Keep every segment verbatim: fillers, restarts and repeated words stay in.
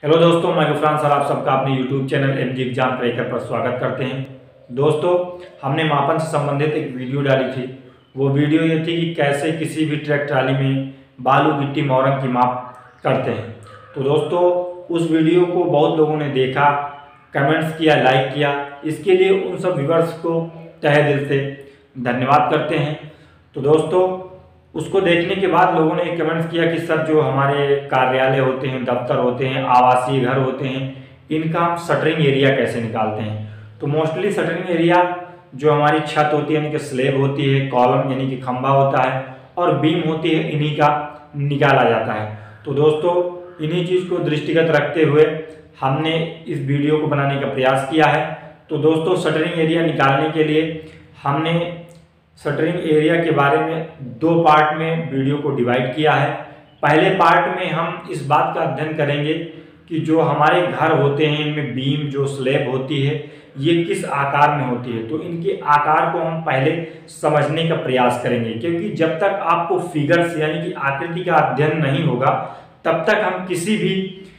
Hello दोस्तों, मैं Gufran sir आप सबका अपने YouTube channel MG exam cracker पर स्वागत करते हैं। दोस्तों, हमने मापन से संबंधित एक वीडियो डाली थी। वो वीडियो ये थी कि कैसे किसी भी ट्रैक ट्राली में बालू गिट्टी मोरंग की माप करते हैं। तो दोस्तों, उस वीडियो को बहुत लोगों ने देखा, कमेंट्स किया, लाइक किया। इसके लिए उन सब व्यूअर्स को तहे दिल से धन्यवाद करते हैं। तो दोस्तों, उसको देखने के बाद लोगों ने कमेंट्स किया कि सर, जो हमारे कार्यालय होते हैं, दफ्तर होते हैं, आवासीय घर होते हैं, इनका हम शटरिंग एरिया कैसे निकालते हैं। तो मोस्टली शटरिंग एरिया जो हमारी छत होती है यानी कि स्लेब होती है, कॉलम यानी कि खंभा होता है और बीम होती है, इन्हीं का निकाला जाता है। तो दोस्तों, इन्हीं चीज़ को दृष्टिगत रखते हुए हमने इस वीडियो को बनाने का प्रयास किया है। तो दोस्तों, शटरिंग एरिया निकालने के लिए हमने शटरिंग एरिया के बारे में दो पार्ट में वीडियो को डिवाइड किया है। पहले पार्ट में हम इस बात का अध्ययन करेंगे कि जो हमारे घर होते हैं, इनमें बीम जो स्लैब होती है, ये किस आकार में होती है। तो इनके आकार को हम पहले समझने का प्रयास करेंगे, क्योंकि जब तक आपको फिगर्स यानी कि आकृति का अध्ययन नहीं होगा, तब तक हम किसी भी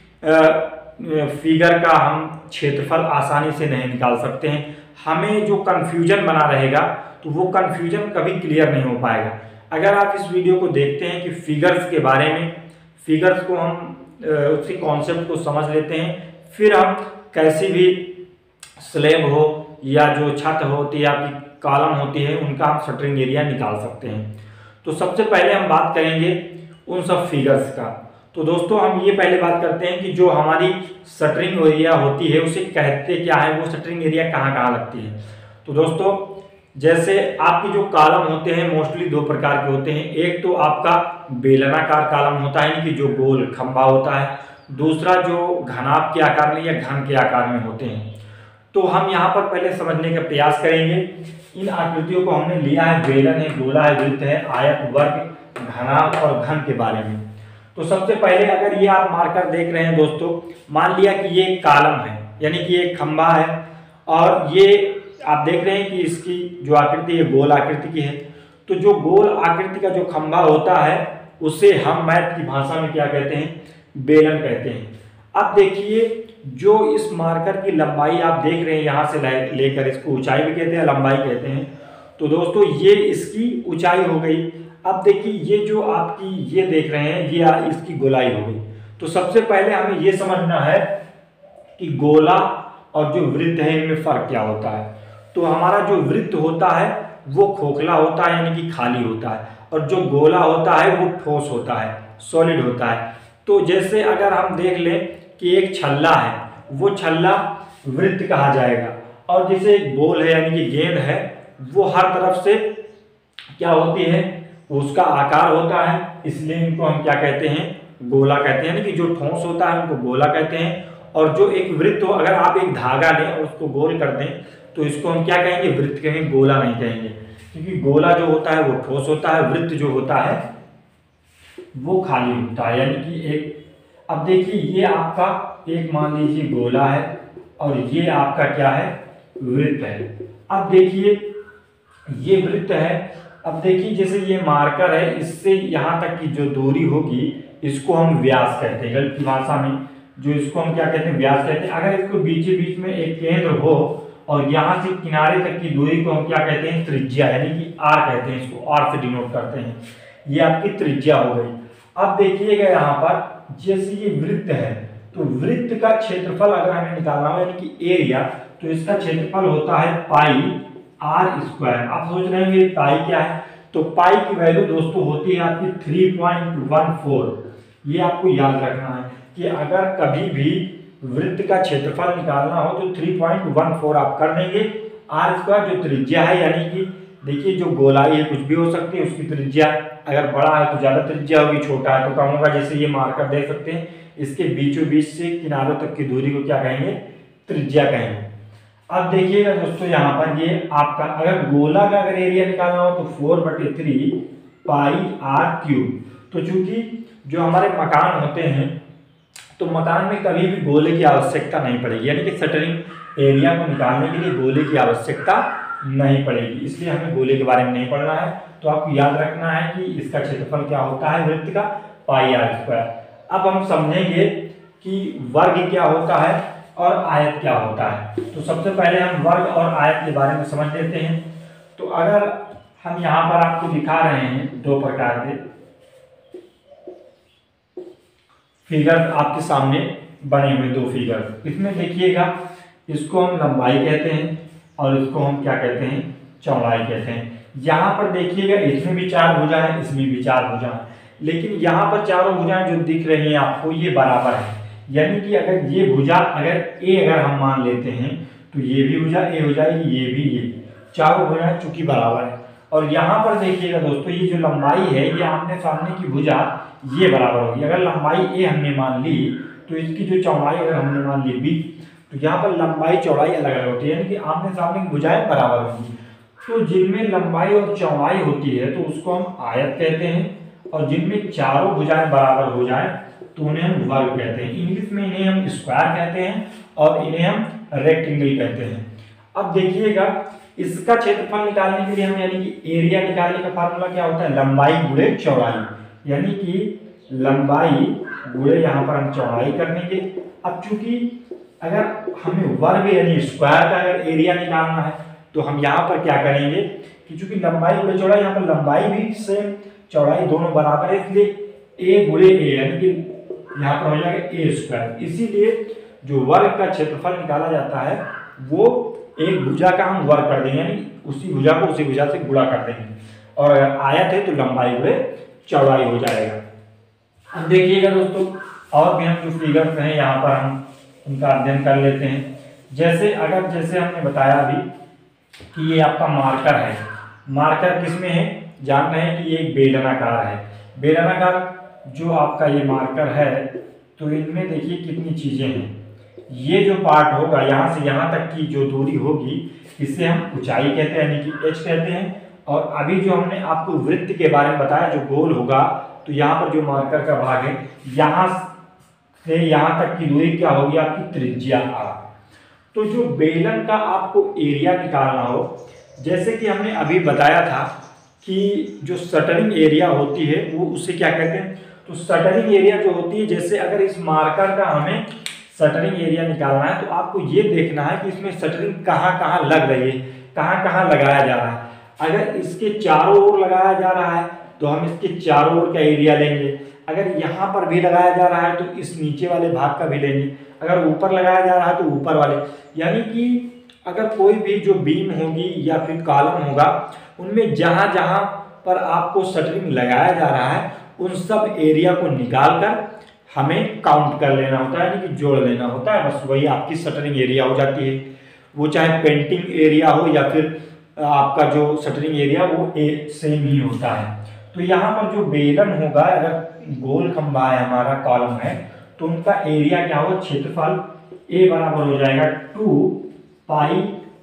फिगर का हम क्षेत्रफल आसानी से नहीं निकाल सकते हैं। हमें जो कन्फ्यूजन बना रहेगा, तो वो कन्फ्यूजन कभी क्लियर नहीं हो पाएगा। अगर आप इस वीडियो को देखते हैं कि फिगर्स के बारे में, फिगर्स को हम उसके कॉन्सेप्ट को समझ लेते हैं, फिर हम कैसी भी स्लैब हो या जो छत होती है, आपकी कॉलम होती है, उनका हम शटरिंग एरिया निकाल सकते हैं। तो सबसे पहले हम बात करेंगे उन सब फिगर्स का। तो दोस्तों, हम ये पहले बात करते हैं कि जो हमारी शटरिंग एरिया होती है उसे कहते क्या है, वो शटरिंग एरिया कहाँ कहाँ लगती है। तो दोस्तों, जैसे आपके जो कॉलम होते हैं मोस्टली दो प्रकार के होते हैं। एक तो आपका बेलनाकार कॉलम होता है, यानी कि जो गोल खंभा होता है। दूसरा जो घनाभ के आकार में या घन के आकार में होते हैं। तो हम यहाँ पर पहले समझने का प्रयास करेंगे। इन आकृतियों को हमने लिया है, बेलन है, गोला है, वृत्त है, आयत, वर्ग, घनाभ और घन के बारे में। तो सबसे पहले अगर ये आप मार्कर देख रहे हैं दोस्तों, मान लिया कि ये कॉलम है यानी कि एक खंभा है, और ये आप देख रहे हैं कि इसकी जो आकृति है गोल आकृति की है। तो जो गोल आकृति का जो खंभा होता है उसे हम मैथ की भाषा में क्या कहते हैं, बेलन कहते हैं। अब देखिए, जो इस मार्कर की लंबाई आप देख रहे हैं, यहाँ से लेकर इसको ऊंचाई भी कहते हैं, लंबाई कहते हैं। तो दोस्तों, ये इसकी ऊंचाई हो गई। अब देखिए, ये जो आपकी ये देख रहे हैं, ये इसकी गोलाई हो गई। तो सबसे पहले हमें ये समझना है कि गोला और जो वृत्त है, इनमें फर्क क्या होता है। तो हमारा जो वृत्त होता है वो खोखला होता है यानी कि खाली होता है, और जो गोला होता है वो ठोस होता है, सॉलिड होता है। तो जैसे अगर हम देख लें कि एक छल्ला है, वो छल्ला वृत्त कहा जाएगा, और जैसे एक बॉल है यानी कि गेंद है, वो हर तरफ से क्या होती है, उसका आकार होता है, इसलिए इनको हम क्या कहते हैं, गोला कहते हैं। यानी कि जो ठोस होता है उनको गोला कहते हैं, और जो एक वृत्त हो, अगर आप एक धागा लें और उसको गोल कर दें तो इसको हम क्या कहेंगे, वृत्त कहेंगे, गोला नहीं कहेंगे। क्योंकि गोला जो होता है वो ठोस होता है, वृत्त जो होता है वो खाली होता है, यानी कि एक। अब देखिए, ये आपका एक मान लीजिए गोला है और ये आपका क्या है, वृत्त है। अब देखिए, ये वृत्त है। अब देखिए, जैसे ये मार्कर है, इससे यहाँ तक की जो दूरी होगी इसको हम व्यास कहते हैं। गणित की भाषा में जो इसको हम क्या कहते हैं, व्यास कहते हैं। अगर इसको बीच बीच में एक केंद्र हो और यहाँ से किनारे तक की दूरी को हम क्या कहते हैं, त्रिज्या, यानी कि आर कहते हैं, इसको आर से डिनोट करते हैं। ये आपकी त्रिज्या हो गई। अब देखिएगा यहाँ पर, जैसे ये वृत्त है, तो वृत्त का क्षेत्रफल अगर हमें निकालना हो यानी कि एरिया, तो इसका क्षेत्रफल होता है पाई आर स्क्वायर। आप सोच रहे हैं पाई क्या है, तो पाई की वैल्यू दोस्तों होती है आपकी थ्री पॉइंट वन फोर। ये आपको याद रखना है कि अगर कभी भी वृत्त का क्षेत्रफल निकालना हो तो थ्री पॉइंट वन फोर आप कर देंगे। आर स्क्वायर जो त्रिज्या है, यानी कि देखिए, जो गोलाई है कुछ भी हो सकती है, उसकी त्रिज्या अगर बड़ा है तो ज़्यादा त्रिज्या होगी, छोटा है तो कम होगा। जैसे ये मार्कर देख सकते हैं, इसके बीचों बीच से किनारों तक की दूरी को क्या कहेंगे, त्रिज्या कहेंगे। अब देखिएगा दोस्तों, यहाँ पर ये आपका अगर गोला का अगर एरिया निकालना हो तो फोर बटे थ्री पाई आर क्यूब। तो चूंकि जो हमारे मकान होते हैं, तो मकान में कभी भी गोले की आवश्यकता नहीं पड़ेगी, यानी कि शटरिंग एरिया को निकालने के लिए गोले की आवश्यकता नहीं पड़ेगी, इसलिए हमें गोले के बारे में नहीं पढ़ना है। तो आपको याद रखना है कि इसका क्षेत्रफल क्या होता है, वृत्त का, पाई आर स्क्वायर। अब हम समझेंगे कि वर्ग क्या होता है और आयत क्या होता है। तो सबसे पहले हम वर्ग और आयत के बारे में समझ लेते हैं। तो अगर हम यहाँ पर आपको दिखा रहे हैं दो प्रकार के फिगर आपके सामने बने हुए, दो फिगर, इसमें देखिएगा इसको हम लंबाई कहते हैं और इसको हम क्या कहते हैं, चौड़ाई कहते हैं। यहाँ पर देखिएगा इसमें भी चार भुजा है, इसमें भी चार भुजा है, लेकिन यहाँ पर चारों भुजाएं जो दिख रही हैं आपको ये बराबर है। यानी कि अगर ये भुजा अगर ए अगर हम मान लेते हैं तो ये भी भुजा ए हो जाएगी, ये भी, ये चारों भुजाएं चूंकि बराबर है। और यहाँ पर देखिएगा दोस्तों ये जो लंबाई है ये आमने सामने की भुजा ये बराबर होगी। अगर लंबाई ए हमने मान ली तो इसकी जो चौड़ाई अगर हमने मान ली बी, तो यहाँ पर लंबाई चौड़ाई अलग अलग होती है, यानी कि आमने सामने की भुजाएं बराबर होंगी। तो जिनमें लंबाई और चौड़ाई होती है तो उसको हम आयत कहते हैं, और जिनमें चारों भुजाएं बराबर हो जाए तो उन्हें हम वर्ग कहते हैं। इंग्लिश में इन्हें हम स्क्वायर कहते हैं और इन्हें हम रेक्टेंगल कहते हैं। अब देखिएगा इसका क्षेत्रफल निकालने के लिए हम यानी कि एरिया निकालने का फार्मूला क्या होता है, लंबाई गुणे चौड़ाई, यानी कि लंबाई गुणे यहाँ पर हम चौड़ाई करने के। अब चूंकि अगर हमें वर्ग यानी स्क्वायर का अगर एरिया निकालना है तो हम यहाँ पर क्या करेंगे कि चूंकि लंबाई गुणे चौड़ाई, यहाँ पर लंबाई भी सेम चौड़ाई दोनों बराबर है, इसलिए ए गुणे ए यानी कि यहाँ पर हो जाएगा ए स्क्वायर। इसीलिए जो वर्ग का क्षेत्रफल निकाला जाता है वो एक भुजा का हम वर्ग कर देंगे, यानी उसी भुजा को उसी भुजा से गुणा कर देंगे। और अगर आयत है तो लंबाई गुणे चौड़ाई हो जाएगा। अब देखिएगा दोस्तों और भी हम जो फिगर्स हैं यहाँ पर हम उनका अध्ययन कर लेते हैं। जैसे अगर जैसे हमने बताया अभी कि ये आपका मार्कर है, मार्कर किसमें है, जान रहे हैं कि ये एक बेलनाकार है। बेलनाकार जो आपका ये मार्कर है तो इनमें देखिए कितनी चीजें हैं। ये जो पार्ट होगा यहाँ से यहाँ तक की जो दूरी होगी इसे हम ऊंचाई कहते हैं, यानी कि एच कहते हैं। और अभी जो हमने आपको वृत्त के बारे में बताया जो गोल होगा, तो यहाँ पर जो मार्कर का भाग है यहाँ से यहाँ तक की दूरी क्या होगी आपकी, त्रिज्या आर। तो जो बेलन का आपको एरिया निकालना हो, जैसे कि हमने अभी बताया था कि जो शटरिंग एरिया होती है वो उसे क्या कहते हैं, तो शटरिंग एरिया जो होती है, जैसे अगर इस मार्कर का हमें शटरिंग एरिया निकालना है तो आपको ये देखना है कि इसमें शटरिंग कहाँ कहाँ लग रही है, कहाँ कहाँ लगाया जा रहा है। अगर इसके चारों ओर लगाया जा रहा है तो हम इसके चारों ओर का एरिया लेंगे। अगर यहाँ पर भी लगाया जा रहा है तो इस नीचे वाले भाग का भी लेंगे। अगर ऊपर लगाया जा रहा है तो ऊपर वाले, यानी कि अगर कोई भी जो बीम होगी या फिर कॉलम होगा उनमें जहाँ जहाँ पर आपको शटरिंग लगाया जा रहा है उन सब एरिया को निकाल कर हमें काउंट कर लेना होता है, यानी कि जोड़ लेना होता है। बस वही आपकी शटरिंग एरिया हो जाती है। वो चाहे पेंटिंग एरिया हो या फिर आपका जो शटरिंग एरिया वो ए सेम ही होता है। तो यहाँ पर जो बेलन होगा, अगर गोल खंभा है हमारा, कॉलम है, तो उनका एरिया क्या होगा, क्षेत्रफल ए बराबर हो जाएगा टू पाई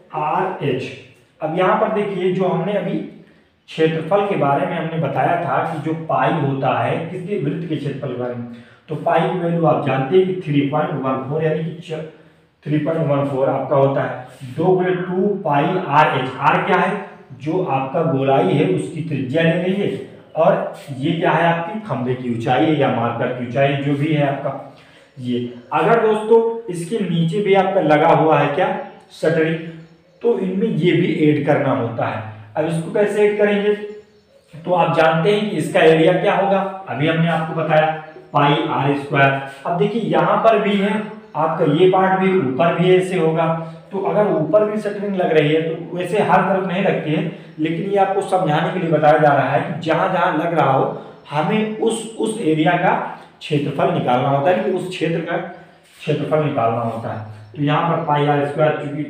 आर एच। अब यहाँ पर देखिए जो हमने अभी क्षेत्रफल के बारे में हमने बताया था कि जो पाई होता है किसी वृत्त के क्षेत्रफल के बारे में, तो पाई की वैल्यू आप जानते हैं कि थ्री पॉइंट वन फोर, यानी कि थ्री पॉइंट वन फोर आपका होता है। दो गुणे two pi R H. R क्या है, जो आपका गोलाई है उसकी त्रिज्या ले लेंगे, और ये क्या है आपकी खंभे की ऊंचाई है या मार्कर की ऊंचाई जो भी है आपका ये। अगर दोस्तों इसके नीचे भी आपका लगा हुआ है क्या, शटरिंग, तो इनमें ये भी ऐड करना होता है। अब इसको कैसे ऐड करेंगे, तो आप जानते हैं कि इसका एरिया क्या होगा, अभी हमने आपको बताया पाई आर स्क्वायर। अब देखिए यहाँ पर भी है आपका ये पार्ट भी, ऊपर भी ऐसे होगा। तो अगर ऊपर भी शटरिंग लग रही है तो वैसे हर तरफ नहीं लगती है, लेकिन ये आपको समझाने के लिए बताया जा रहा है कि जहां जहां लग रहा हो हमें उस उस एरिया का क्षेत्रफल निकालना होता है, कि उस क्षेत्र का क्षेत्रफल निकालना होता है। तो यहाँ पर पाई आर स्क्वायर चूंकि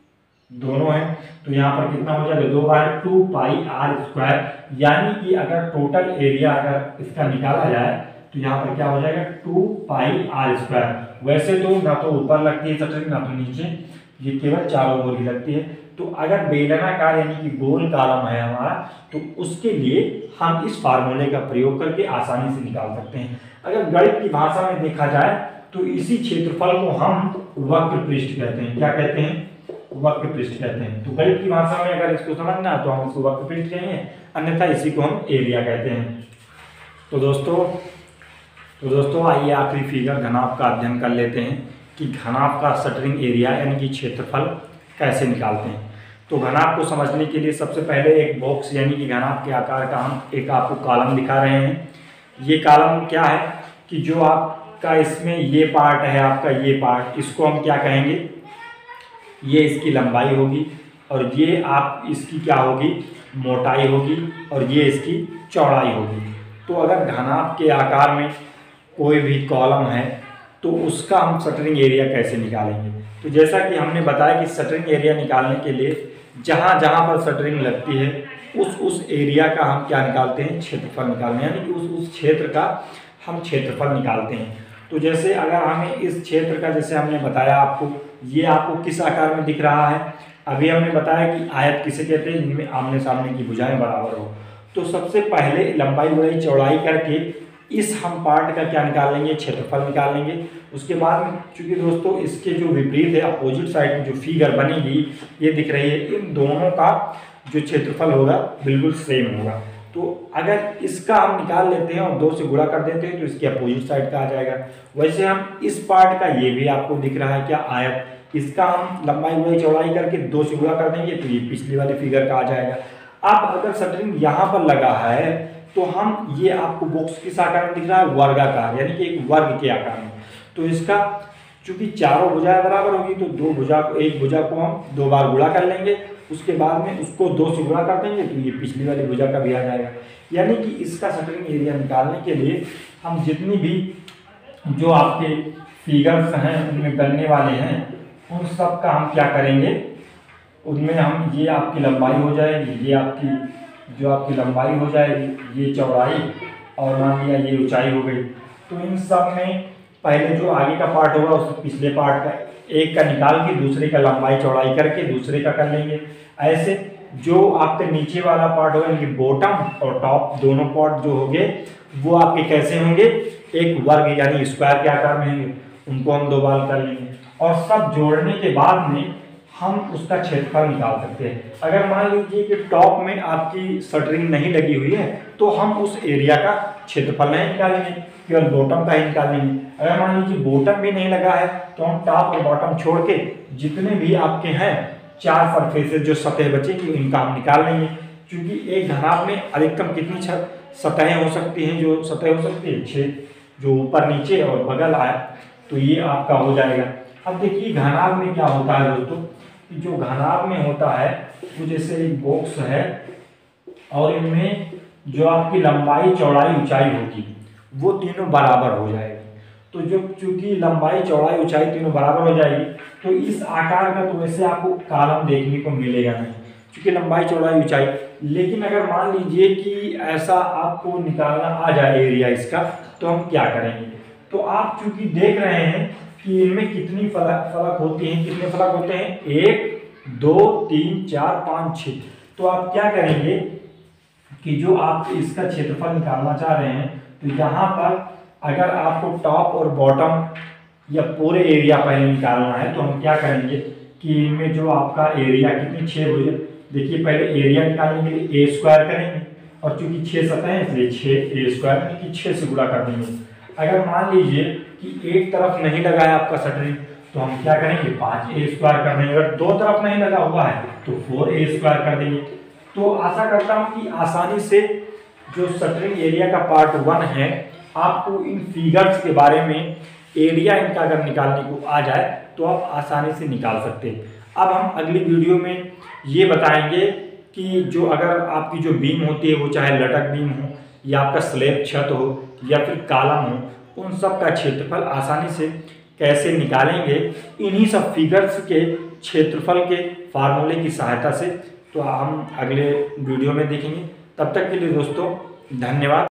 दोनों है तो यहाँ पर कितना हो जाएगा, दो बार टू पाई आर स्क्वायर, यानी कि अगर टोटल एरिया अगर इसका निकाला जाए तो यहाँ पर क्या हो जाएगा, टू पाई आर स्क्वायर। वैसे तो ना तो ऊपर लगती है शटरिंग ना तो नीचे, ये केवल चारों ओर ही लगती है। तो अगर बेलनाकार यानी कि गोल कॉलम है हमारा, तो उसके लिए हम इस फार्मूले का प्रयोग करके आसानी से निकाल सकते हैं। अगर गणित की भाषा में देखा जाए तो इसी क्षेत्रफल को हम वक्र पृष्ठ कहते हैं। क्या कहते हैं, वक्र पृष्ठ कहते हैं। तो गणित की भाषा में अगर इसको समझना तो हम इसको वक्र पृष्ठ कहेंगे, अन्यथा इसी को हम एरिया कहते हैं। तो दोस्तों तो दोस्तों आइए आखिरी फिगर घनाभ का अध्ययन कर लेते हैं कि घनाभ का शटरिंग एरिया यानी कि क्षेत्रफल कैसे निकालते हैं। तो घनाभ को समझने के लिए सबसे पहले एक बॉक्स यानी कि घनाभ के आकार का हम एक आपको कॉलम दिखा रहे हैं। ये कॉलम क्या है कि जो आपका इसमें ये पार्ट है, आपका ये पार्ट, इसको हम क्या कहेंगे, ये इसकी लंबाई होगी और ये आप इसकी क्या होगी, मोटाई होगी और ये इसकी चौड़ाई होगी। तो अगर घनाभ के आकार में कोई भी कॉलम है तो उसका हम शटरिंग एरिया कैसे निकालेंगे। तो जैसा कि हमने बताया कि शटरिंग एरिया निकालने के लिए जहाँ जहाँ पर शटरिंग लगती है उस उस एरिया का हम क्या निकालते हैं, क्षेत्रफल निकालते हैं, यानी कि उस उस क्षेत्र का हम क्षेत्रफल निकालते हैं। तो जैसे अगर हमें इस क्षेत्र का, जैसे हमने बताया आपको, ये आपको किस आकार में दिख रहा है, अभी हमने बताया कि आयत किसे कहते हैं, जिनमें आमने सामने की भुजाएं बराबर हो। तो सबसे पहले लंबाई बड़ाई चौड़ाई करके इस हम पार्ट का क्या निकाल लेंगे, क्षेत्रफल निकाल लेंगे। उसके बाद में चूंकि दोस्तों इसके जो विपरीत है, अपोजिट साइड में जो फिगर बनेगी ये दिख रही है, इन दोनों का जो क्षेत्रफल होगा बिल्कुल सेम होगा। तो अगर इसका हम निकाल लेते हैं और दो से गुणा कर देते हैं तो इसके अपोजिट साइड का आ जाएगा। वैसे हम इस पार्ट का, ये भी आपको दिख रहा है क्या, आयत, इसका हम लंबाई बड़ाई चौड़ाई करके दो से गुणा कर देंगे तो ये पिछली वाली फिगर का आ जाएगा। अब अगर शटरिंग यहाँ पर लगा है तो हम, ये आपको बॉक्स किस आकार में दिख रहा है, वर्गाकार, यानी कि एक वर्ग के आकार में। तो इसका चूंकि चारों भुजाएं बराबर होगी तो दो भुजा को, एक भुजा को हम दो बार गुणा कर लेंगे, उसके बाद में उसको दो से गुणा कर देंगे तो ये पिछली वाली भुजा का भी आ जाएगा। यानी कि इसका शटरिंग एरिया निकालने के लिए हम जितनी भी जो आपके फिगर्स हैं उनमें बनने वाले हैं उन सब का हम क्या करेंगे, उनमें हम, ये आपकी लंबाई हो जाएगी, ये आपकी जो आपकी लंबाई हो जाएगी, ये चौड़ाई और मान लिया ये ऊंचाई हो गई। तो इन सब में पहले जो आगे का पार्ट होगा उस पिछले पार्ट का एक का निकाल के दूसरे का लंबाई चौड़ाई करके दूसरे का कर लेंगे। ऐसे जो आपके नीचे वाला पार्ट होगा, यानी बॉटम और टॉप दोनों पार्ट जो होंगे वो आपके कैसे होंगे, एक वर्ग यानी स्क्वायर के आकार में होंगे, उनको हम दो बार कर लेंगे और सब जोड़ने के बाद में हम उसका क्षेत्रफल निकाल सकते हैं। अगर मान लीजिए कि टॉप में आपकी शटरिंग नहीं लगी हुई है तो हम उस एरिया का क्षेत्रफल नहीं निकालेंगे, केवल बॉटम का ही निकालेंगे। अगर मान लीजिए बॉटम भी नहीं लगा है तो हम टॉप और बॉटम छोड़ के जितने भी आपके हैं चार सरफेसेस जो सतह बचेंगी इनका हम निकाल लेंगे। क्योंकि एक घनाभ में अधिकतम कितनी सतहें हो सकती हैं, जो सतह हो सकती है छः, जो ऊपर नीचे और बगल आए, तो ये आपका हो जाएगा। अब देखिए घनाभ में क्या होता है दोस्तों, जो घनाभ में होता है वो जैसे एक बॉक्स है और इनमें जो आपकी लंबाई चौड़ाई ऊंचाई होगी वो तीनों बराबर हो जाएगी। तो जो चूंकि लंबाई चौड़ाई ऊंचाई तीनों बराबर हो जाएगी तो इस आकार का तो वैसे आपको कॉलम देखने को मिलेगा नहीं, क्योंकि लंबाई चौड़ाई ऊंचाई। लेकिन अगर मान लीजिए कि ऐसा आपको निकालना आ जाए एरिया इसका, तो हम क्या करेंगे, तो आप चूंकि देख रहे हैं कि इनमें कितनी फलक फलक होती हैं, कितने फलक होते हैं, एक दो तीन चार पाँच छः। तो आप क्या करेंगे कि जो आप इसका क्षेत्रफल निकालना चाह रहे हैं तो यहाँ पर अगर आपको टॉप और बॉटम या पूरे एरिया पहले निकालना है तो हम क्या करेंगे कि इनमें जो आपका एरिया कितनी छः भुजा, देखिए पहले एरिया निकालने के लिए ए स्क्वायर करेंगे और चूंकि छः सतह है इसलिए छः ए स्क्वायर यानी कि छः से गुणा कर देंगे। अगर मान लीजिए कि एक तरफ नहीं लगा है आपका शटरिंग तो हम क्या करेंगे, पाँच ए स्क्वायर कर देंगे। अगर दो तरफ नहीं लगा हुआ है तो फोर ए स्क्वायर कर देंगे। तो आशा करता हूँ कि आसानी से जो शटरिंग एरिया का पार्ट वन है आपको इन फिगर्स के बारे में, एरिया इनका अगर निकालने को आ जाए तो आप आसानी से निकाल सकते हैं। अब हम अगली वीडियो में ये बताएंगे कि जो अगर आपकी जो बीम होती है वो चाहे लटक बीम हो या आपका स्लैब छत हो या फिर कॉलम हो, उन सब का क्षेत्रफल आसानी से कैसे निकालेंगे इन्हीं सब फिगर्स के क्षेत्रफल के फार्मूले की सहायता से। तो हम अगले वीडियो में देखेंगे। तब तक के लिए दोस्तों धन्यवाद।